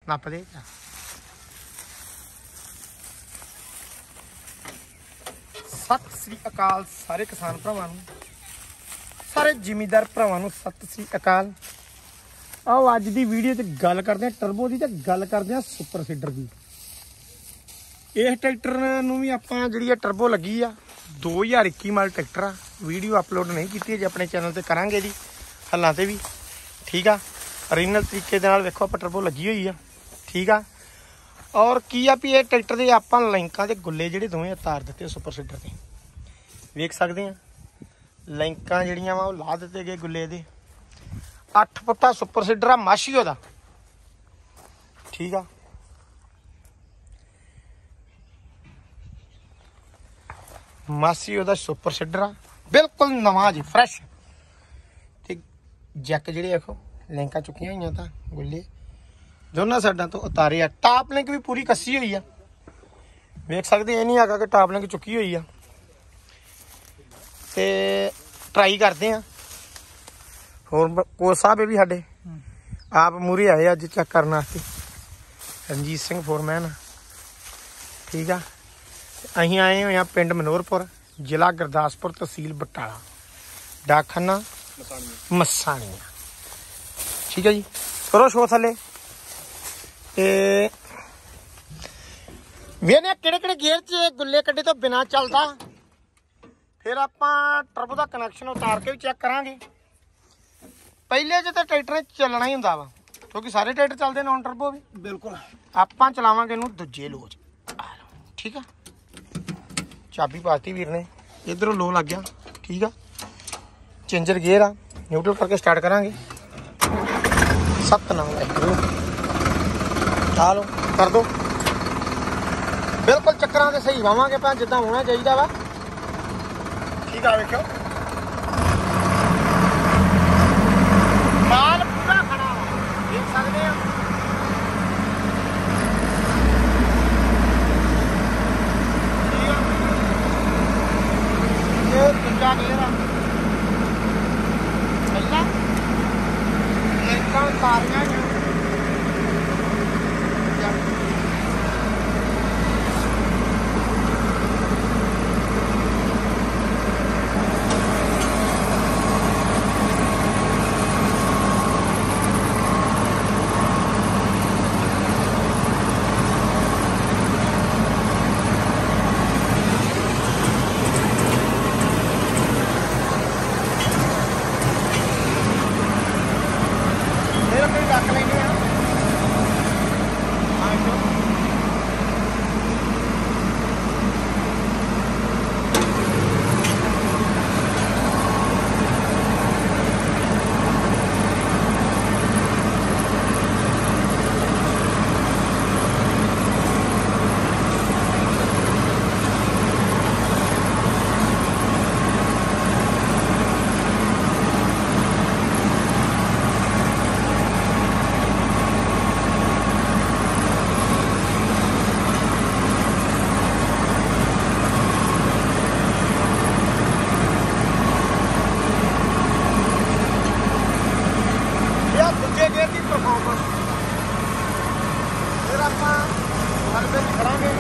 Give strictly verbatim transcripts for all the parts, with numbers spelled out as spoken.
नप दे। सत श्री अकाल सारे किसान भरावां नूं, सारे जिमीदार भरावां नूं सत श्री अकाल। आओ अज दी वीडियो च गल करदे हां टर्बो दी ते गल करदे हां सुपर सीडर दी। इस ट्रैक्टर नूं भी आपां जिहड़ी टर्बो लगी आ दो हज़ार इक्की मॉडल ट्रैक्टर आ। वीडियो अपलोड नहीं की अजे, अपने चैनल ते करांगे जी हल्लां ते भी। ठीक आ, ओरिजिनल तरीके दे नाल वेखो आपां टर्बो लगी हुई आ। ठीक आ, और की आ भी ये ट्रैक्टर दे आपां लिंकां दे गुल्ले जिहड़े दोवें उतार दित्ते सुपर सीडर ते, वेख सकदे आ। लिंकां जिहड़ियां वा ला दित्ते गए गुल्ले दे। अठ फुट्टा सुपर सीडर आ माशियो दा। ठीक आ, मासी ओदा सुपर सीडर आ, बिल्कुल नवां जी फ्रैश। ते जैक जिहड़े देखो लिंकां चुकियां होईयां तां गुल्ले दोनों साइडां तो उतारे आ। टॉप लिंक भी पूरी कस्सी हुई आ, वेख सकदे। ये नहीं हैगा कि टॉप लिंक चुकी हुई आ। ते ट्राई करदे आ। होर कोच साहब भी साडे आप मूहरे आए अज चेक करने वास्ते, रणजीत सिंह फोरमैन। ठीक आ, असीं आए हुए पिंड मनोहरपुर, जिला गुरदासपुर, तहसील बटाला, डाकखाना मसाणिया। ठीक है जी, करो शो थले वेने किहड़े किहड़े गेयर च गुल्ले कड्डे तो बिना चलदा। फिर आपां टर्बो दा कनैक्शन उतार के भी चेक करांगे। पहले च तो ट्रैक्टर चलना ही हुंदा वा, क्योंकि सारे ट्रैक्टर चलदे नॉन टर्बो भी। बिल्कुल आपां चलावांगे इहनूं दूजे लोज। ठीक है, चाबी पाती वीर ने, इधरों लो लग गया। ठीक है, चेंजर गेयर आ, न्यूट्रल करके स्टार्ट करांगे। सतनाम वाहिगुरू, लो कर दो। बिल्कुल चक्करां ते सही वावांगे भां जिद्दां होना चाहिदा वा। ठीक आ, वेखियो माल पूरा खड़ा वा, देख सकदे आ। दूजा गेयर आ, पहला लिंकां उतारियां ने। फिर आप हल्के खड़ांगे।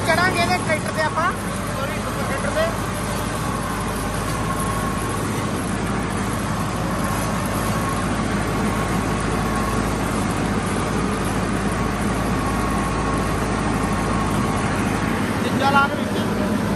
ਚੜਾਂਗੇ ਇਹਦੇ ਟਰੈਕਟਰ ਤੇ ਆਪਾਂ ਸੋਰੀ ਸੁਪਰ ਟਰੈਕਟਰ ਤੇ ਜਿੱਜਾ ਲਾ ਕੇ ਵਿੱਚ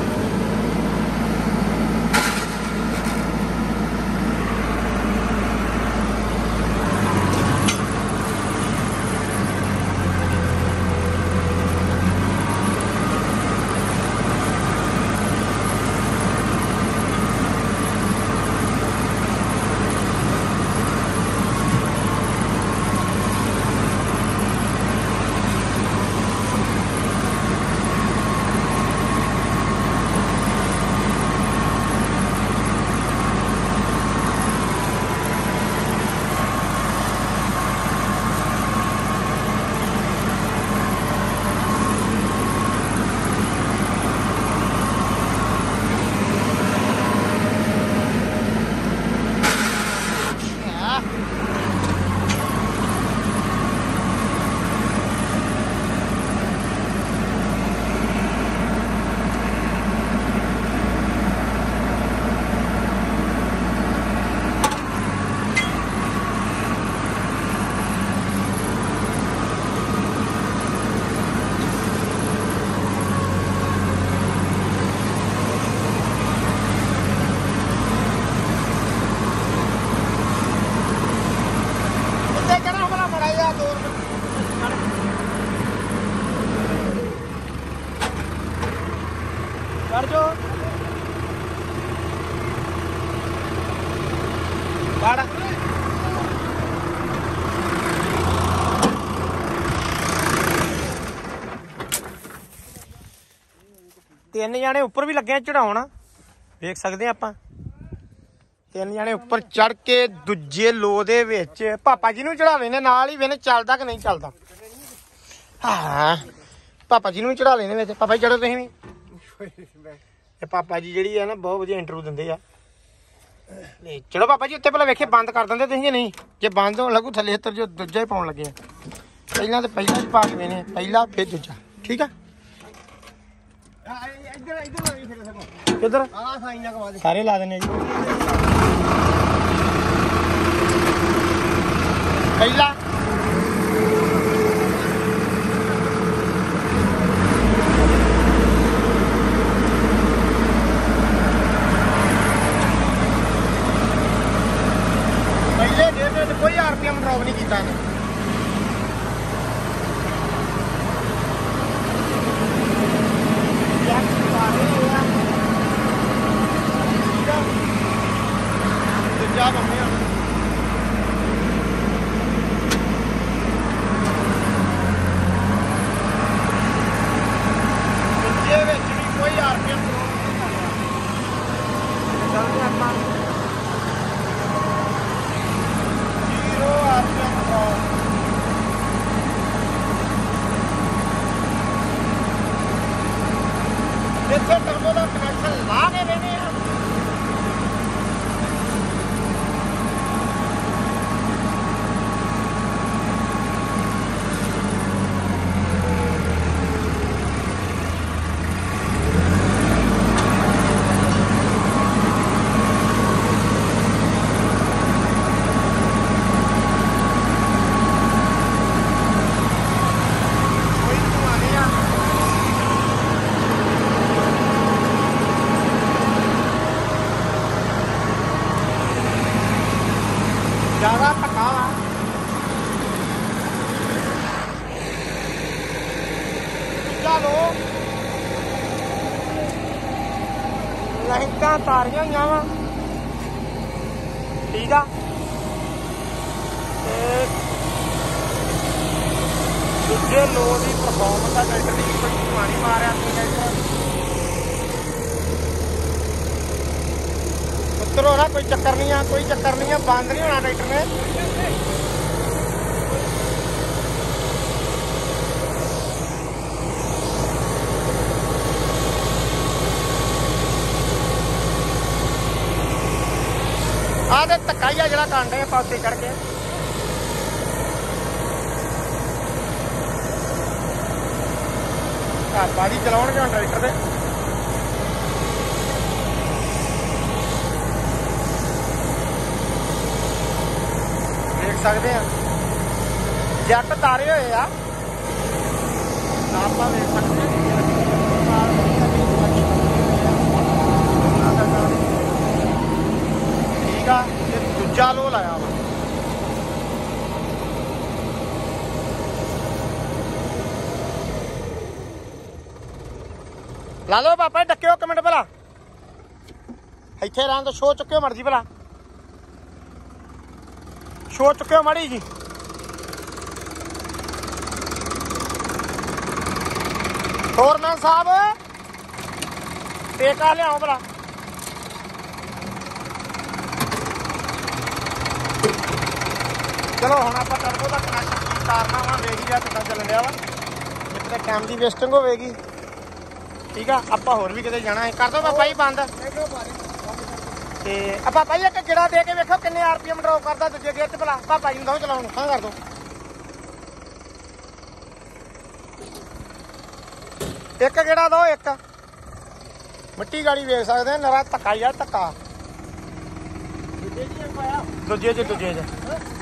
कर जो बाड़ा तीन जाने उपर भी लगे चढ़ाउण देख सकते हैं आप तीन जाने उपर चढ़ के दूजे लो दे विच पापा जी नूं चढ़ा लेने नाल ही वेने चलदा कि नहीं चलदा हाँ पापा जी नूं चढ़ा लेने विच पापा जी चढ़ो तुसीं भी पापा जी जी है ना बहुत वधिया इंटरव्यू देंगे आ चलो पापा जी उत्ते पहले वेखे बंद कर देंगे तुसीं नहीं जे बंद होने लगू थले जो दूजा ही पाउण लगे पहला तो पहला ही पा के वेने पहला फिर दूजा ठीक है किधर सारे ला देने जी पहला कोई आरपीएम ड्रॉप नहीं किया कोई आरपीएम इतने टर्बो का कनेक्शन ला के देने ज्यादा धक्का वा चलो लाइटां तारियां हुई वा ठीक है दूजे लो की परफॉर्मेंस का ट्रैक्टर की कोई पानी मारिया उतरो ना कोई चक्कर नहीं है कोई चक्कर नहीं है बंद नहीं होना ट्रैक्टर ने आ तो धक्का ही जरा कांडे पासे चढ़ के पापा जी चलाउणगे हुण ट्रैक्टर ते देख सकते हैं जट तारे हुए आ आप देख सकते हैं ठीक है दूजा लो लाया वा ला लो पापा डक्यो एक मिनट भला इत्थे रहन तो शो चुक्यो मर्जी भला शो चुक्यो माड़ी जी फोरमैन साहब टेका लियाओ भला चलो हुण आपां टर्बो दा कनैक्शन तारना वा वेख ही जा किद्दां चलन दिया वा एक तो टाइम की वेस्टिंग होगी ठीक है आपां होर भी किते जाना है कर दो पापा जी बंद ते पापा जी एक गेड़ा दे के वेखो किन्ने आरपीएम ड्रॉप करदा दूजे गेयर च भला पापा जी नूं दो चलाउण हां कर दो एक गेड़ा दो एक मिट्टी गाड़ी वेख सकते हैं नरा धक्का ही है धक्का दूजे च दूजे च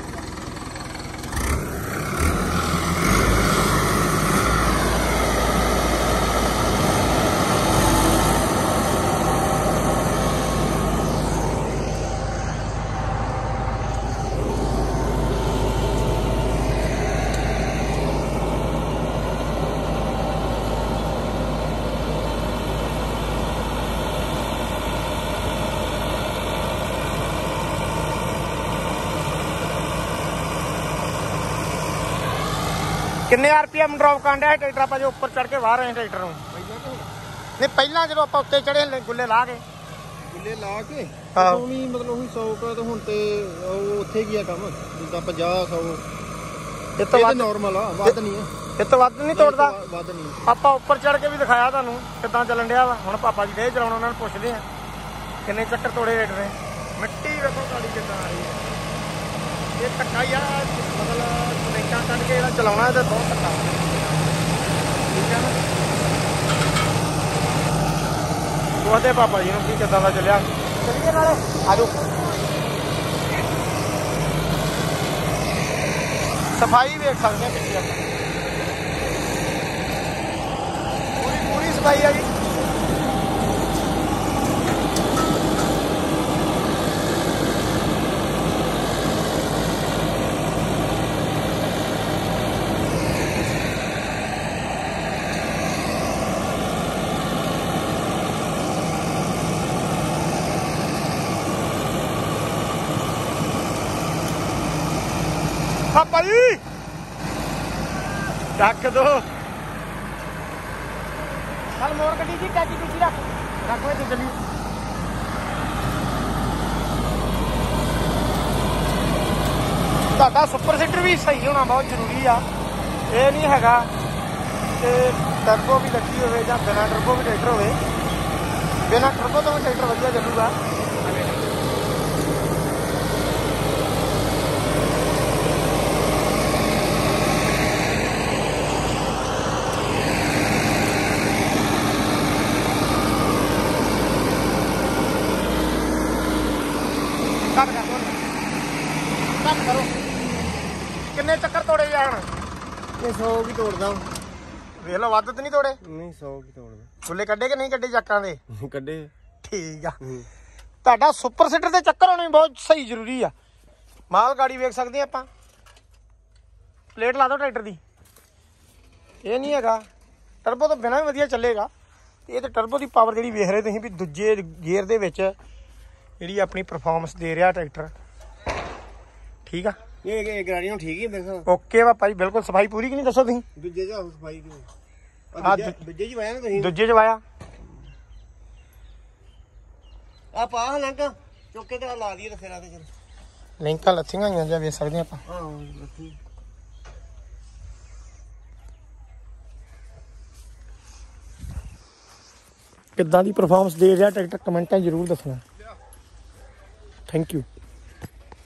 किन्ने आरपीएम ड्रॉप कर दिया ट्रैक्टर आप जो उपर चढ़ के बाहर आए ट्रैक्टर नहीं पहला जो आप उत्ते चढ़े गुल्ले ला के गुल्ले ला के मतलब ਉਹੀ सौ का तो ਹੁਣ ਤੇ ਉੱਥੇ ਗਿਆ ਕੰਮ ਜਿੱਦਾਂ पचास सौ ਇਹ ਤੋਂ ਵੱਧ ਨਾਰਮਲ ਆ ਵੱਧ ਨਹੀਂ ਹੈ ਇਹ ਤੋਂ ਵੱਧ ਨਹੀਂ ਤੋੜਦਾ ਵੱਧ ਨਹੀਂ ਆਪਾਂ ਉੱਪਰ ਚੜ ਕੇ ਵੀ ਦਿਖਾਇਆ ਤੁਹਾਨੂੰ ਕਿੱਦਾਂ ਚੱਲਣ ਡਿਆ ਵਾ ਹੁਣ ਪਾਪਾ ਜੀ ਦੇ ਚਲਾਉਣ ਉਹਨਾਂ ਨੂੰ ਪੁੱਛਦੇ ਆ ਕਿੰਨੇ ਚੱਕਰ ਤੋੜੇ ਰੇਟ ਨੇ ਮਿੱਟੀ ਵੇਖੋ ਗਾੜੀ ਕਿੱਦਾਂ ਆ ਰਹੀ ਹੈ ਇਹ ਧੱਕਾ ਹੀ ਆ मतलब ਕਨੈਕਟਾਂ ਕੱਢ ਕੇ ਜਿਹੜਾ ਚਲਾਉਣਾ ਇਹਦਾ ਬਹੁਤ ਧੱਕਾ ਠੀਕ ਹੈ ਨਾ ਉਹਦੇ ਪਾਪਾ ਜੀ ਨੂੰ ਕੀ ਕਿੱਦਾਂ ਦਾ ਚੱਲਿਆ ਚੱਲੀਏ ਨਾਲੇ ਆ ਜਾਓ ਸਫਾਈ ਵੇਖ ਸਕਦੇ ਆ ਪਿੱਛੇ ਆਪਾਂ ਪੂਰੀ ਪੂਰੀ ਸਫਾਈ ਆ ਜੀ पापा जी रख दो चल मोड़ गड्डी जी टैची टूची रख रख वे चली ਤੁਹਾਡਾ ਸੁਪਰ ਸੀਟਰ ਵੀ ਸਹੀ ਹੋਣਾ ਬਹੁਤ ਜ਼ਰੂਰੀ ਆ ਇਹ ਨਹੀਂ ਹੈਗਾ ਕਿ ਟਰਬੋ ਵੀ ਲੱਗੀ ਹੋਵੇ ਜਾਂ ਬਿਨਾਂ ਟਰਬੋ ਵੀ ਟਰੈਕਟਰ ਹੋਵੇ ਬਿਨਾਂ ਟਰਬੋ ਤੋਂ ਵੀ ਟਰੈਕਟਰ ਵਧੀਆ ਚੱਲੂਗਾ करो किन्ने चक्कर तोड़े जान ये सौ की तोड़दा वेख लो वध तो नहीं तोड़े नहीं सौ की तोड़दा खुले कड्डे कि नहीं कड्डे चक्कां दे कड्डे ठीक आ ਤੁਹਾਡਾ ਸੁਪਰ ਸੀਟਰ ਦੇ ਚੱਕਰ ਹੋਣੇ ਬਹੁਤ ਸਹੀ ਜ਼ਰੂਰੀ ਆ ਮਾਲ ਗਾੜੀ ਵੇਖ ਸਕਦੇ ਆਪਾਂ ਪਲੇਟ ਲਾ ਦਿਓ ਟਰੈਕਟਰ ਦੀ ਇਹ ਨਹੀਂ ਹੈਗਾ ਟਰਬੋ ਤੋਂ ਬਿਨਾਂ ਵੀ ਵਧੀਆ ਚੱਲੇਗਾ ਇਹ ਤੇ ਟਰਬੋ ਦੀ ਪਾਵਰ ਜਿਹੜੀ ਵੇਖ ਰਹੇ ਤੁਸੀਂ ਵੀ ਦੂਜੇ ਗੇਅਰ ਦੇ ਵਿੱਚ ਜਿਹੜੀ ਆਪਣੀ ਪਰਫਾਰਮੈਂਸ ਦੇ ਰਿਹਾ ਟਰੈਕਟਰ ठीक है ये ये गाड़ियां ठीक है देखो ओके पापा जी बिल्कुल सफाई पूरी की नहीं दसो तुसीं दूजे च सफाई की हां दूजे च वाया ना तुसीं दूजे च वाया आ पा लंका चौके ते ला दिए ते फेरा ते चल लिंकां लत्थियां होईयां जा वे सकदे ਆਪਾਂ हां लत्थी किद्दां दी परफॉर्मेंस दे रहा ट्रैक्टर कमेंटां जरूर दसना थैंक यू।